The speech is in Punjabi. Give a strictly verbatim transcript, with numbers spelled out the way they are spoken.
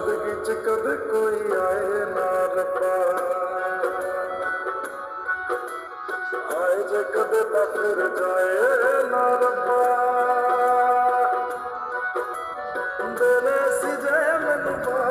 ਜ਼ਿੰਦਗੀ ਚ ਕਦੇ ਕੋਈ ਆਏ ਨਾ ਰੱਬਾ, ਆਏ ਜੇ ਕਦੇ ਤਾਂ ਫਿਰ ਜਾਏ ਨਾ ਰੱਬਾ। ਦੇਣੇ ਸੀ ਜੇ ਮੈਨੂੰ